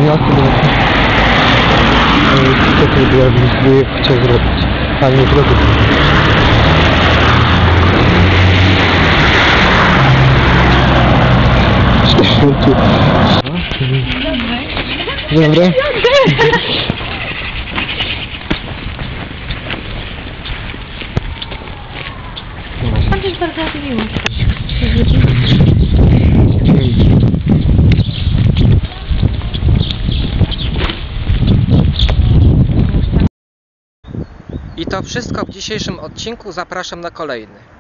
miasto, bo tutaj była wizję, chciał zrobić, ale nie zrobił. Dobry. Pan jest bardzo miły. I to wszystko w dzisiejszym odcinku. Zapraszam na kolejny.